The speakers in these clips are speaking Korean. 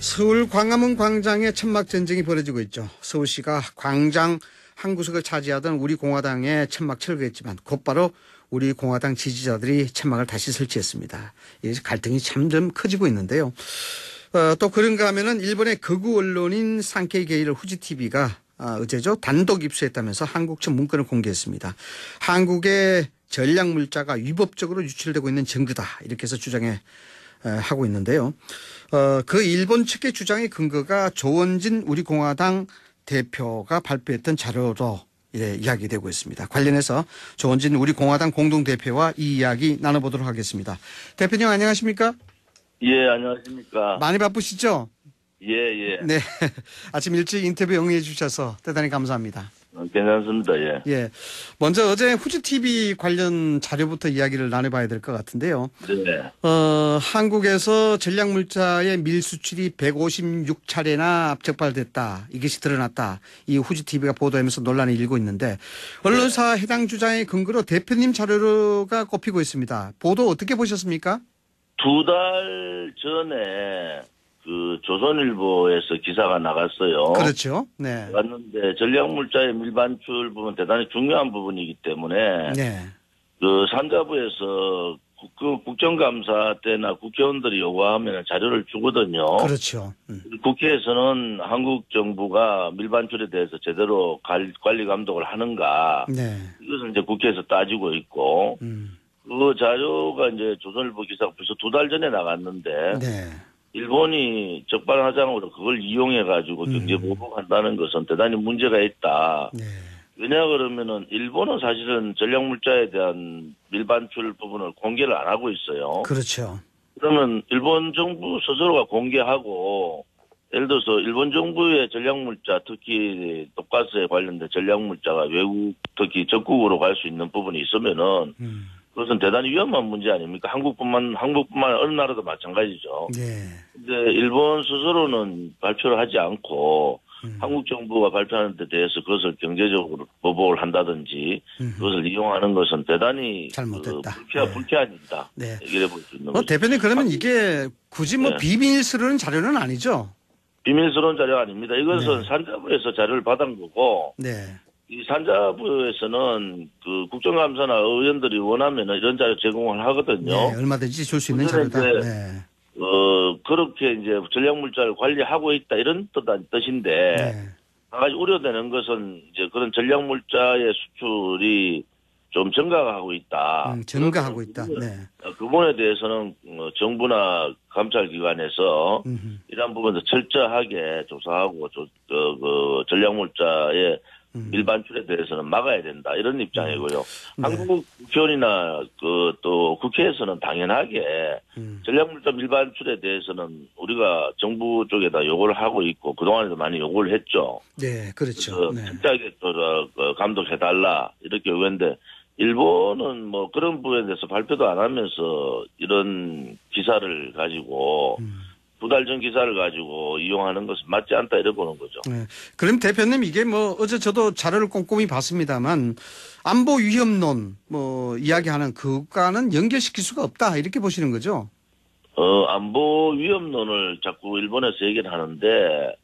서울 광화문 광장에 천막 전쟁이 벌어지고 있죠. 서울시가 광장 한 구석을 차지하던 우리 공화당의 천막 철거했지만 곧바로 우리 공화당 지지자들이 천막을 다시 설치했습니다. 이제 갈등이 점점 커지고 있는데요. 또 그런가 하면은 일본의 극우 언론인 산케이 게이를 후지TV가 어제죠 단독 입수했다면서 한국 측 문건을 공개했습니다. 한국의 전략 물자가 위법적으로 유출되고 있는 증거다 이렇게 해서 주장해 하고 있는데요. 그 일본 측의 주장의 근거가 조원진 우리 공화당 대표가 발표했던 자료로 이야기되고 있습니다. 관련해서 조원진 우리 공화당 공동대표와 이 이야기 나눠보도록 하겠습니다. 대표님 안녕하십니까? 예, 안녕하십니까? 많이 바쁘시죠? 예. 네. 아침 일찍 인터뷰 응해 주셔서 대단히 감사합니다. 괜찮습니다. 예. 예. 먼저 어제 후지TV 관련 자료부터 이야기를 나눠봐야 될 것 같은데요. 네. 한국에서 전략물자의 밀수출이 156차례나 적발됐다. 이것이 드러났다. 이 후지TV가 보도하면서 논란이 일고 있는데 언론사 해당 주장의 근거로 대표님 자료가 꼽히고 있습니다. 보도 어떻게 보셨습니까? 2달 전에 그 조선일보에서 기사가 나갔어요. 그렇죠. 네. 나갔는데 전략물자의 밀반출 부분 대단히 중요한 부분이기 때문에 네. 그 산자부에서 국정감사 때나 국회의원들이 요구하면 자료를 주거든요. 그렇죠. 국회에서는 한국 정부가 밀반출에 대해서 제대로 관리 감독을 하는가. 네. 이것은 이제 국회에서 따지고 있고 그 자료가 이제 조선일보 기사가 벌써 2달 전에 나갔는데 네. 일본이 적반하장으로 그걸 이용해가지고 경제 보복한다는 것은 대단히 문제가 있다. 네. 왜냐 그러면은 일본은 사실은 전략물자에 대한 밀반출 부분을 공개를 안 하고 있어요. 그렇죠. 그러면 일본 정부 스스로가 공개하고 예를 들어서 일본 정부의 전략물자 특히 독가스에 관련된 전략물자가 외국 특히 적국으로 갈 수 있는 부분이 있으면은 그것은 대단히 위험한 문제 아닙니까? 한국뿐만 어느 나라도 마찬가지죠. 네. 근데 일본 스스로는 발표를 하지 않고 한국 정부가 발표하는 데 대해서 그것을 경제적으로 보복을 한다든지 그것을 이용하는 것은 대단히 잘못됐다. 불쾌한 일이다. 네. 얘기해 볼 수 있는 거죠. 대표님 그러면 이게 굳이 네. 비밀스러운 자료는 아니죠? 비밀스러운 자료가 아닙니다. 이것은 네. 산자부에서 자료를 받은 거고 네. 이 산자부에서는 그 국정감사나 의원들이 원하면 이런 자료 제공을 하거든요. 네. 얼마든지 줄 수 있는 자료다. 네. 그렇게 이제 전략물자를 관리하고 있다 이런 뜻인데 네. 한 가지 우려되는 것은 이제 그런 전략물자의 수출이 좀 증가하고 있다. 증가하고 있다. 네. 그 부분에 대해서는 정부나 감찰기관에서 이러한 부분도 철저하게 조사하고 그 전략물자의 밀반출에 대해서는 막아야 된다 이런 입장이고요. 네. 한국 국회의원이나 또 국회에서는 당연하게 전략물자 밀반출에 대해서는 우리가 정부 쪽에다 요구를 하고 있고 그동안에도 많이 요구를 했죠. 네, 그렇죠. 네. 철저하게 감독해달라 이렇게 요구했는데 일본은 뭐 그런 부분에 대해서 발표도 안 하면서 이런 기사를 가지고 2달 전 기사를 가지고 이용하는 것은 맞지 않다 이래 보는 거죠. 네. 그럼 대표님 이게 어제 저도 자료를 꼼꼼히 봤습니다만 안보 위협론 이야기하는 그것과는 연결시킬 수가 없다 이렇게 보시는 거죠? 안보 위협론을 자꾸 일본에서 얘기를 하는데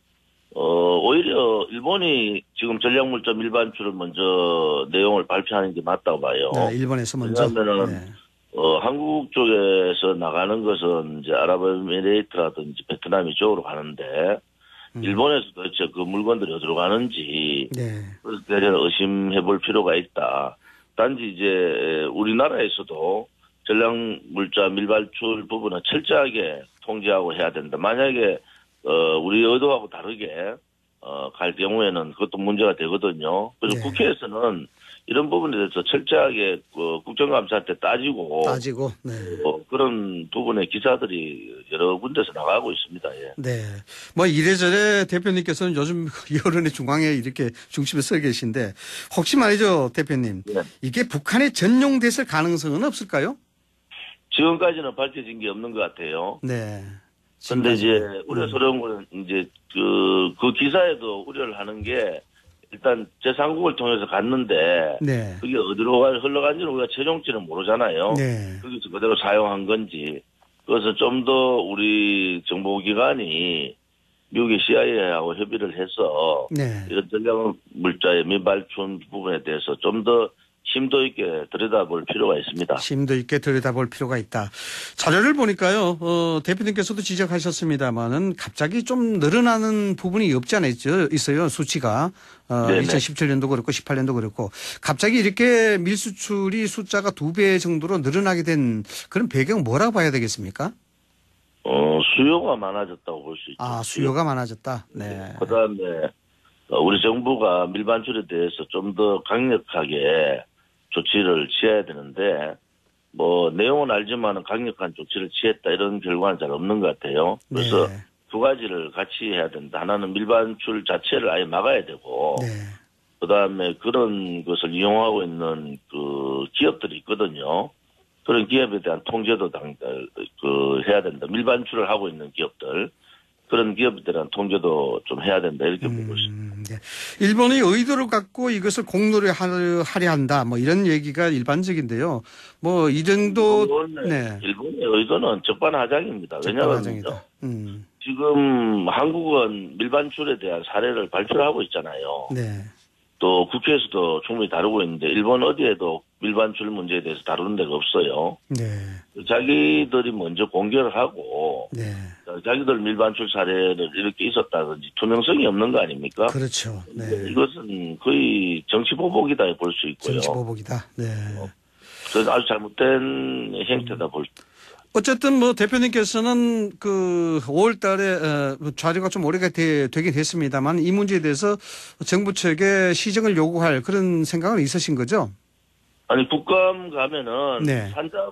오히려 일본이 지금 전략물자 밀반출을 먼저 내용을 발표하는 게 맞다고 봐요. 네, 일본에서 먼저. 왜냐하면은 네. 한국 쪽에서 나가는 것은 이제 아랍에미레이트라든지 베트남 이쪽으로 가는데 일본에서 도대체 그 물건들이 어디로 가는지 네. 그래서 대략 의심해 볼 필요가 있다. 단지 이제 우리나라에서도 전략물자 밀반출 부분은 철저하게 통제하고 해야 된다. 만약에 우리 의도하고 다르게 갈 경우에는 그것도 문제가 되거든요. 그래서 네. 국회에서는 이런 부분에 대해서 철저하게 국정감사 때 따지고 네. 그런 부분의 기사들이 여러 군데서 나가고 있습니다. 예. 네. 이래저래 대표님께서는 요즘 여론의 중앙에 이렇게 중심에 서 계신데 혹시 말이죠, 대표님. 네. 이게 북한에 전용됐을 가능성은 없을까요? 지금까지는 밝혀진 게 없는 것 같아요. 네. 그런데 이제 우려스러운 건 이제 그 기사에도 우려를 하는 게 일단 제3국을 통해서 갔는데 네. 그게 어디로 흘러간지는 우리가 최종치는 모르잖아요. 네. 거기서 그대로 사용한 건지 그래서 좀 더 우리 정보기관이 미국의 CIA하고 협의를 해서 네. 이런 전략 물자의 미발촌 부분에 대해서 좀 더 심도 있게 들여다볼 필요가 있습니다. 심도 있게 들여다볼 필요가 있다. 자료를 보니까요, 대표님께서도 지적하셨습니다만은 갑자기 좀 늘어나는 부분이 없지 않아 있어요, 수치가. 네네. 2017년도 그렇고 18년도 그렇고. 갑자기 이렇게 밀수출이 숫자가 2배 정도로 늘어나게 된 그런 배경은 뭐라고 봐야 되겠습니까? 수요가 많아졌다고 볼 수 있죠. 아, 수요가 많아졌다. 네. 그다음에 우리 정부가 밀반출에 대해서 좀 더 강력하게 조치를 취해야 되는데 뭐 내용은 알지만은 강력한 조치를 취했다 이런 결과는 잘 없는 것 같아요. 그래서 네. 두 가지를 같이 해야 된다. 하나는 밀반출 자체를 아예 막아야 되고 네. 그다음에 그런 것을 이용하고 있는 그 기업들이 있거든요. 그런 기업에 대한 통제도 해야 된다. 밀반출을 하고 있는 기업들. 그런 기업에 대한 통제도 좀 해야 된다. 이렇게 보고 있습니다. 네. 일본이 의도를 갖고 이것을 공론화 하려 한다. 뭐 이런 얘기가 일반적인데요. 뭐 이 정도. 네. 일본의 의도는 적반하장입니다. 왜냐하면 적반하장이다. 지금 한국은 밀반출에 대한 사례를 발표를 하고 있잖아요. 네. 또 국회에서도 충분히 다루고 있는데 일본 어디에도 밀반출 문제에 대해서 다루는 데가 없어요. 네. 자기들이 먼저 공개를 하고 네. 자기들 밀반출 사례를 이렇게 있었다든지 투명성이 없는 거 아닙니까? 그렇죠. 네. 이것은 거의 정치 보복이다 볼 수 있고요. 정치 보복이다. 네. 그래서 아주 잘못된 행태다 볼 수. 어쨌든 뭐 대표님께서는 그 5월 달에 자료가 좀 오래가 되긴 했습니다만 이 문제에 대해서 정부 측에 시정을 요구할 그런 생각은 있으신 거죠? 아니 국감 가면은 네.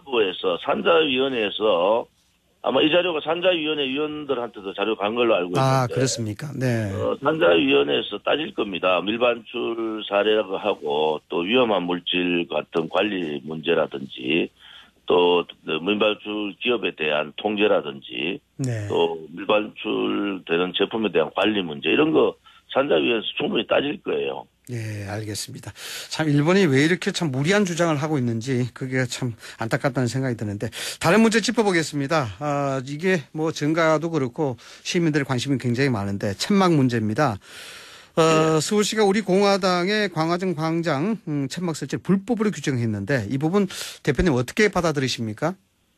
산자위원회에서 아마 이 자료가 산자위원회 위원들한테도 자료 간 걸로 알고 있는데. 아, 그렇습니까? 네. 산자위원회에서 따질 겁니다. 밀반출 사례라고 하고 또 위험한 물질 같은 관리 문제라든지 또 밀반출 기업에 대한 통제라든지 네. 또 밀반출되는 제품에 대한 관리 문제 이런 거 산자위원회에서 충분히 따질 거예요. 예, 알겠습니다. 참 일본이 왜 이렇게 참 무리한 주장을 하고 있는지 그게 참 안타깝다는 생각이 드는데 다른 문제 짚어보겠습니다. 이게 뭐 정가도 그렇고 시민들의 관심이 굉장히 많은데 천막 문제입니다. 서울시가 우리 공화당의 광화문 광장 천막 설치를 불법으로 규정했는데 이 부분 대표님 어떻게 받아들이십니까?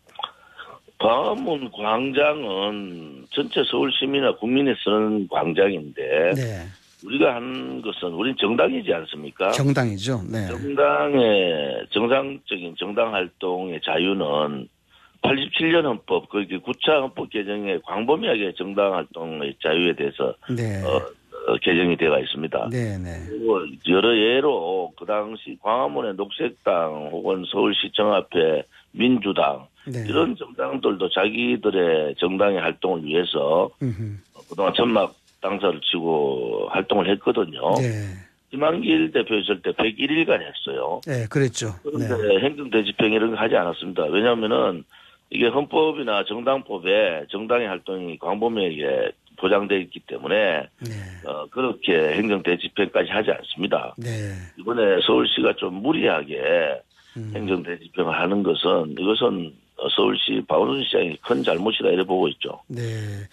광화문 광장은 전체 서울 시민이나 국민이 쓰는 광장인데 네. 우리가 한 것은 우린 정당이지 않습니까? 정당이죠. 네. 정당의 정상적인 정당 활동의 자유는 87년 헌법, 거기 9차 헌법 개정에 광범위하게 정당 활동의 자유에 대해서 네. 개정이 되어 있습니다. 네네. 그리고 여러 예로 그 당시 광화문의 녹색당 혹은 서울시청 앞에 민주당 네. 이런 정당들도 자기들의 정당의 활동을 위해서 그동안 천막 당사를 치고 활동을 했거든요. 네. 김한길 대표 있을 때 101일간 했어요. 네, 그랬죠. 그런데 네. 행정대집행 이런 거 하지 않았습니다. 왜냐하면은 이게 헌법이나 정당법에 정당의 활동이 광범위하게 보장되어 있기 때문에 네. 그렇게 행정대집행까지 하지 않습니다. 네. 이번에 서울시가 좀 무리하게 행정대집행을 하는 것은 이것은 서울시 박원순 시장이 큰 잘못이다 이렇게 보고 있죠. 네.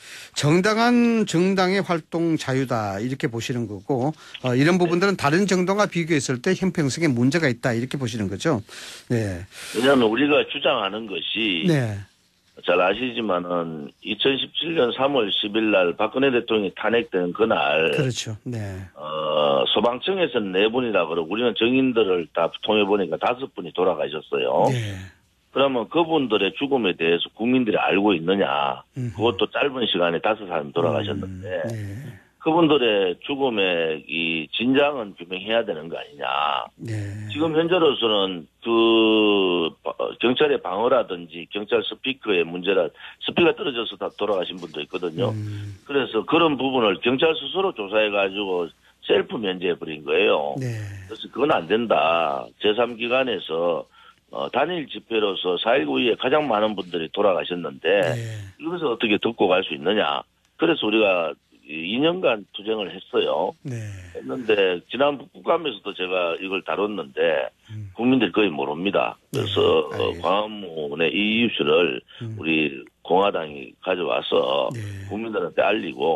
정당한 정당의 활동 자유다 이렇게 보시는 거고 이런 부분들은 다른 정당과 비교했을 때 형평성에 문제가 있다 이렇게 보시는 거죠. 네. 왜냐하면 우리가 주장하는 것이 네. 잘 아시지만은 2017년 3월 10일 날 박근혜 대통령이 탄핵된 그날 그렇죠. 네. 소방청에서는 4분이라 그러고 우리는 정인들을 다 통해 보니까 5분이 돌아가셨어요. 네. 그러면 그분들의 죽음에 대해서 국민들이 알고 있느냐. 그것도 짧은 시간에 5사람이 돌아가셨는데 네. 그분들의 죽음의 이 진장은 규명해야 되는 거 아니냐. 네. 지금 현재로서는 그 경찰의 방어라든지 경찰 스피커의 문제라 스피커가 떨어져서 다 돌아가신 분도 있거든요. 그래서 그런 부분을 경찰 스스로 조사해가지고 셀프 면제해버린 거예요. 네. 그래서 그건 안 된다. 제3기관에서 단일 집회로서 4.19 이후에 가장 많은 분들이 돌아가셨는데 네. 이것을 어떻게 덮고 갈 수 있느냐. 그래서 우리가 2년간 투쟁을 했어요. 네. 했는데 지난 국감에서도 제가 이걸 다뤘는데 국민들이 거의 모릅니다. 그래서 네, 광화문의 이 이슈를 우리 공화당이 가져와서 네. 국민들한테 알리고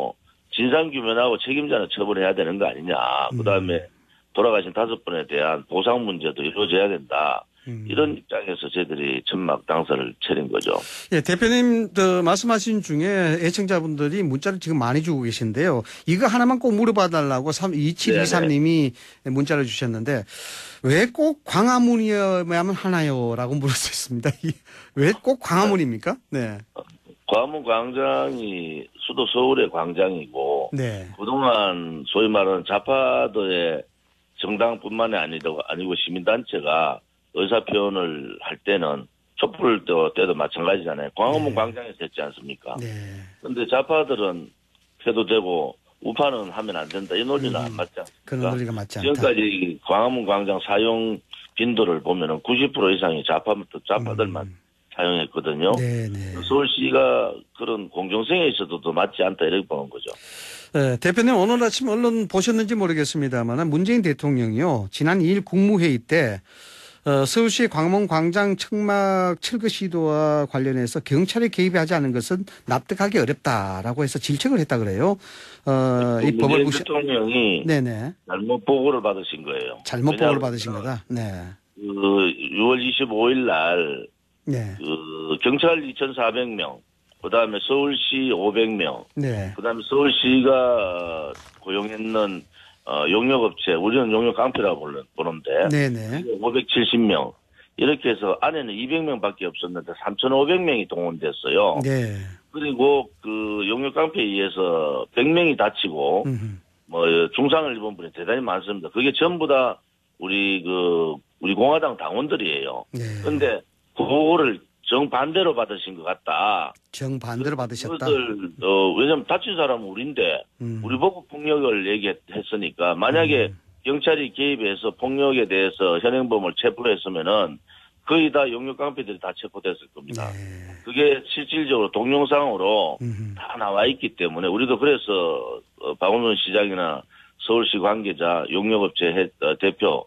진상규명하고 책임자는 처벌해야 되는 거 아니냐. 그다음에 돌아가신 5분에 대한 보상 문제도 이루어져야 된다. 이런 입장에서 저희들이 천막 당사를 차린 거죠. 예, 대표님 말씀하신 중에 애청자분들이 문자를 지금 많이 주고 계신데요. 이거 하나만 꼭 물어봐 달라고 2723님이 문자를 주셨는데 왜 꼭 광화문이어야만 하나요? 라고 물었습니다. 왜 꼭 광화문입니까? 네. 광화문 광장이 수도 서울의 광장이고 네. 그동안 소위 말하는 좌파들의 정당뿐만이 아니고 시민단체가 의사표현을 할 때는 촛불 때도 마찬가지잖아요. 광화문 광장에서 했지 않습니까? 네. 그런데 좌파들은 해도 되고 우파는 하면 안 된다. 이 논리는 안 맞지 않습니까? 그런 논리가 맞지 않다. 지금까지 광화문 광장 사용 빈도를 보면은 90% 이상이 좌파들만 사용했거든요. 네네. 서울시가 그런 공정성에 있어도 맞지 않다 이렇게 보는 거죠. 네, 대표님 오늘 아침 언론 보셨는지 모르겠습니다만 문재인 대통령이요. 지난 2일 국무회의 때 서울시 광화문 광장 천막 철거 시도와 관련해서 경찰이 개입하지 않은 것은 납득하기 어렵다라고 해서 질책을 했다 그래요. 이 법을 문재인 대통령이 네네. 잘못 보고를 받으신 거예요. 잘못 보고를 받으신 거다. 네. 6월 25일 날 네. 경찰 2,400명, 그다음에 서울시 500명, 네. 그다음에 서울시가 고용했는 용역업체, 우리는 용역 깡패라고 보는데 네네. 570명 이렇게 해서 안에는 200명밖에 없었는데 3,500명이 동원됐어요. 네. 그리고 그 용역 깡패에 의해서 100명이 다치고 뭐 중상을 입은 분이 대단히 많습니다. 그게 전부 다 우리 공화당 당원들이에요. 네. 그런데 그거를 정반대로 받으신 것 같다. 정반대로 받으셨다. 왜냐면 다친 사람은 우리인데 우리 보고 폭력을 얘기했으니까 만약에 경찰이 개입해서 폭력에 대해서 현행범을 체포했으면은 거의 다 용역 깡패들이 다 체포됐을 겁니다. 네. 그게 실질적으로 동영상으로 다 나와 있기 때문에 우리도 그래서 박원순 시장이나 서울시 관계자 용역업체 대표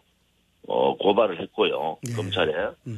고발을 했고요. 네. 검찰에.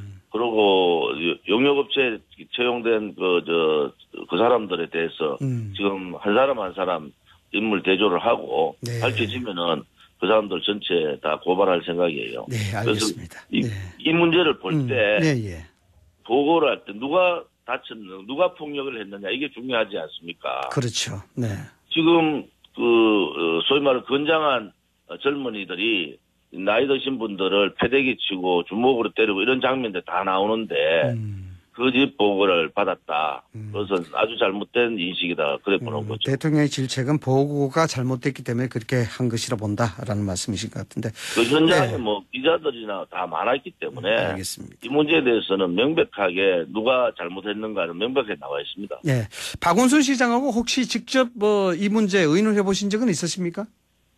그리고 용역업체에 채용된 그 사람들에 대해서 지금 한 사람 한 사람 인물 대조를 하고 네. 밝혀지면은 그 사람들 전체 다 고발할 생각이에요. 네, 알겠습니다. 그래서 이 문제를 볼 때 네, 예. 보고를 할 때 누가 다쳤느냐, 누가 폭력을 했느냐 이게 중요하지 않습니까? 그렇죠. 네. 지금 소위 말하는 건장한 젊은이들이 나이 드신 분들을 패대기 치고 주먹으로 때리고 이런 장면들 다 나오는데 그 집 보고를 받았다. 그것은 아주 잘못된 인식이다. 그래 보는 거죠. 대통령의 질책은 보고가 잘못됐기 때문에 그렇게 한 것이라 본다라는 말씀이신 것 같은데. 그 현장에 네. 뭐 기자들이나 다 많았기 때문에 알겠습니다. 이 문제에 대해서는 명백하게 누가 잘못했는가는 명백하게 나와 있습니다. 네. 박원순 시장하고 혹시 직접 이 문제에 의논해 보신 적은 있으십니까?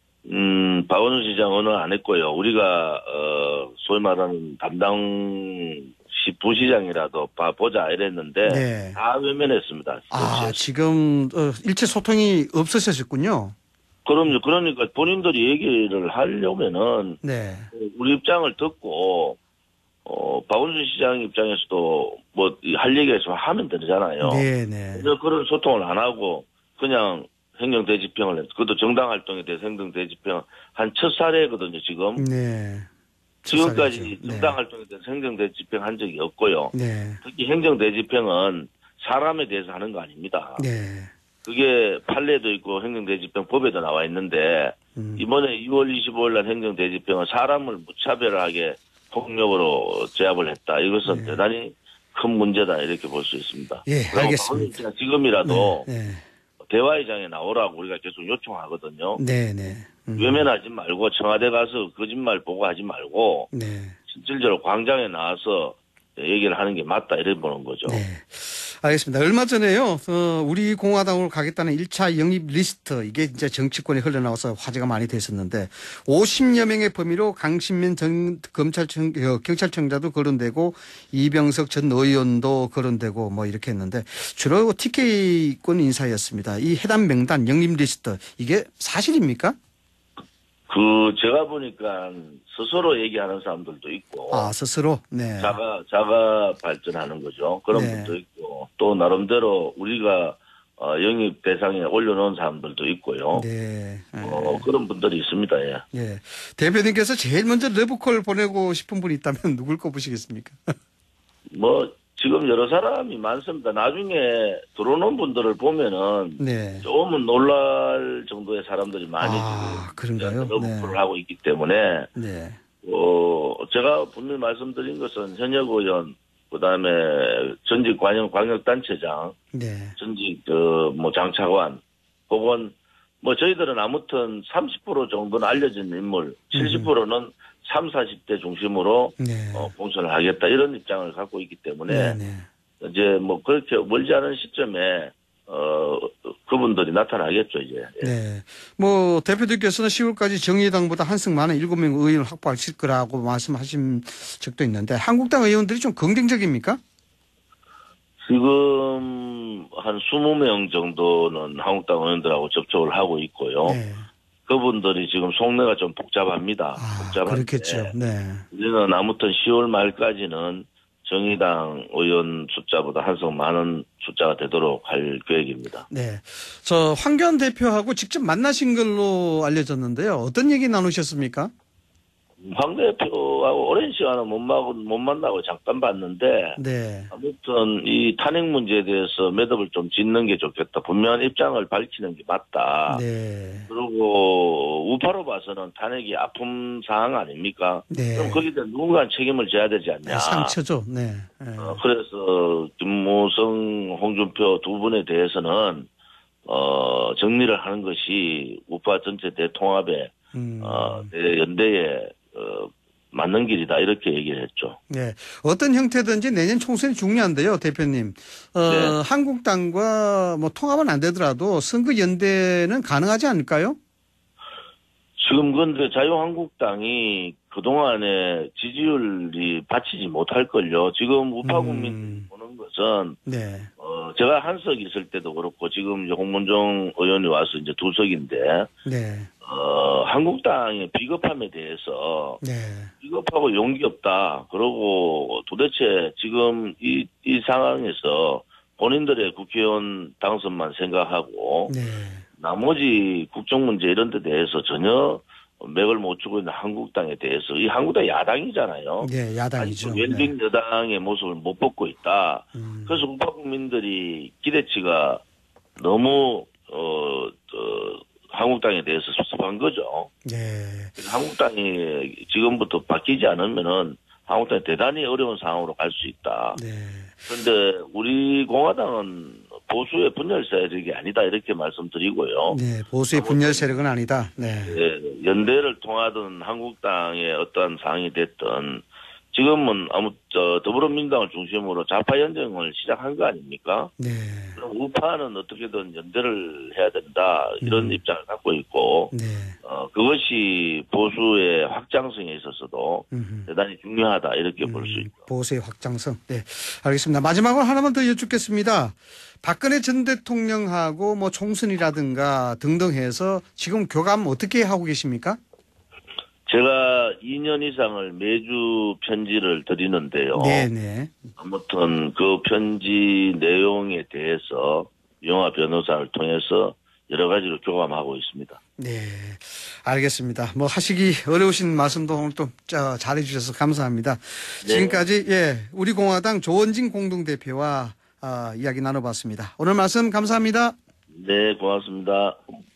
박원순 시장 의논 안 했고요. 우리가 소위 말하는 담당 부시장이라도 봐보자 이랬는데 네. 다 외면했습니다. 아, 지금 일체 소통이 없으셨군요. 그럼요. 그러니까 본인들이 얘기를 하려면은 네. 우리 입장을 듣고 박원순 시장 입장에서도 뭐 할 얘기가 있으면 하면 되잖아요. 네네. 그런 소통을 안 하고 그냥 행정대집행을 했어. 그것도 정당 활동에 대해서 행정대집행 한 첫 사례거든요. 지금. 네. 지금까지 네. 정당 활동에 대해서 행정대집행 한 적이 없고요. 네. 특히 행정대집행은 사람에 대해서 하는 거 아닙니다. 네. 그게 판례도 있고 행정대집행 법에도 나와 있는데 이번에 2월 25일 날 행정대집행은 사람을 무차별하게 폭력으로 제압을 했다. 이것은 대단히 큰 문제다 이렇게 볼 수 있습니다. 예, 알겠습니다. 지금이라도 네. 대화의 장에 나오라고 우리가 계속 요청하거든요. 네. 네. 외면하지 말고 청와대 가서 거짓말 보고하지 말고 네. 실질적으로 광장에 나와서 얘기를 하는 게 맞다 이래 보는 거죠. 네. 알겠습니다. 얼마 전에요, 우리 공화당으로 가겠다는 1차 영입 리스트, 이게 이제 정치권에 흘러나와서 화제가 많이 됐었는데, 50여 명의 범위로 강신민 경찰청장도 거론되고, 이병석 전 의원도 거론되고, 뭐 이렇게 했는데, 주로 TK권 인사였습니다. 이 해당 명단, 영입 리스트, 이게 사실입니까? 제가 보니까 스스로 얘기하는 사람들도 있고. 아, 스스로? 네. 자가 발전하는 거죠. 그런 네. 분도 있고. 또 나름대로 우리가, 영입 대상에 올려놓은 사람들도 있고요. 네. 그런 분들이 있습니다. 예. 예. 대표님께서 제일 먼저 러브콜 보내고 싶은 분이 있다면 누굴 꼽으시겠습니까? 뭐 지금 여러 사람이 많습니다. 나중에 들어오는 분들을 보면은 네. 조금은 놀랄 정도의 사람들이 많이 그런가요? 러브콜을 하고 있기 때문에 네. 제가 분명히 말씀드린 것은 현역 의원, 그다음에 전직 광역단체장, 네. 전직 장차관, 혹은 뭐 저희들은 아무튼 30% 정도는 알려진 인물, 70%는 30, 40대 중심으로 네. 공천을 하겠다 이런 입장을 갖고 있기 때문에 네. 이제 뭐 그렇게 멀지 않은 시점에 그분들이 나타나겠죠 이제. 예. 네. 뭐 대표님께서는 10월까지 정의당보다 한승 많은 7명 의원을 확보하실 거라고 말씀하신 적도 있는데 한국당 의원들이 좀 긍정적입니까? 지금 한 20명 정도는 한국당 의원들하고 접촉을 하고 있고요. 네. 그분들이 지금 속내가 좀 복잡합니다. 복잡한데 그렇겠죠. 네. 우리는 아무튼 10월 말까지는 정의당 의원 숫자보다 한석 많은 숫자가 되도록 할 계획입니다. 네. 저 황교안 대표하고 직접 만나신 걸로 알려졌는데요. 어떤 얘기 나누셨습니까? 황 대표하고 오랜 시간은 못 만나고 잠깐 봤는데 네. 아무튼 이 탄핵 문제에 대해서 매듭을 좀 짓는 게 좋겠다. 분명한 입장을 밝히는 게 맞다. 네. 그리고 우파로 봐서는 탄핵이 아픔 사항 아닙니까? 네. 그럼 거기에 대한 누군가 책임을 져야 되지 않냐. 상처죠. 네. 네. 그래서 김무성, 홍준표 두 분에 대해서는 정리를 하는 것이 우파 전체 대통합의 연대에 맞는 길이다 이렇게 얘기를 했죠. 네, 어떤 형태든지 내년 총선이 중요한데요, 대표님. 네. 한국당과 뭐 통합은 안 되더라도 선거 연대는 가능하지 않을까요? 지금 근데 자유한국당이 그동안에 지지율이 받치지 못할걸요. 지금 우파 국민들이 보는 것은 네. 제가 한석 있을 때도 그렇고 지금 이제 홍문종 의원이 와서 이제 두 석인데 네. 한국당의 비겁함에 대해서 네. 비겁하고 용기 없다. 그러고 도대체 지금 이 상황에서 본인들의 국회의원 당선만 생각하고 네. 나머지 국정 문제 이런 데 대해서 전혀 맥을 못 주고 있는 한국당에 대해서 이 한국당 야당이잖아요. 네, 야당이죠. 웰빙 여당의 모습을 못 벗고 있다. 그래서 우파 국민들이 기대치가 너무 한국당에 대해서 섭섭한 거죠. 네. 그래서 한국당이 지금부터 바뀌지 않으면은 한국당이 대단히 어려운 상황으로 갈 수 있다. 네. 그런데 우리 공화당은 보수의 분열 세력이 아니다 이렇게 말씀드리고요. 네, 보수의 분열 세력은 아니다. 네. 예, 연대를 통하던 한국당의 어떠한 상황이 됐든 지금은 더불어민주당을 중심으로 좌파 연정을 시작한 거 아닙니까? 네. 그럼 우파는 어떻게든 연대를 해야 된다 이런 입장을 갖고 있고 네. 그것이 보수의 확장성에 있어서도 대단히 중요하다 이렇게 볼 수 있죠. 보수의 확장성. 네, 알겠습니다. 마지막으로 하나만 더 여쭙겠습니다. 박근혜 전 대통령하고 뭐 총선이라든가 등등 해서 지금 교감 어떻게 하고 계십니까? 제가 2년 이상을 매주 편지를 드리는데요. 네네. 아무튼 그 편지 내용에 대해서 영화 변호사를 통해서 여러 가지로 교감하고 있습니다. 네, 알겠습니다. 뭐 하시기 어려우신 말씀도 오늘 또 잘해 주셔서 감사합니다. 네. 지금까지 우리 공화당 조원진 공동대표와 이야기 나눠봤습니다. 오늘 말씀 감사합니다. 네, 고맙습니다.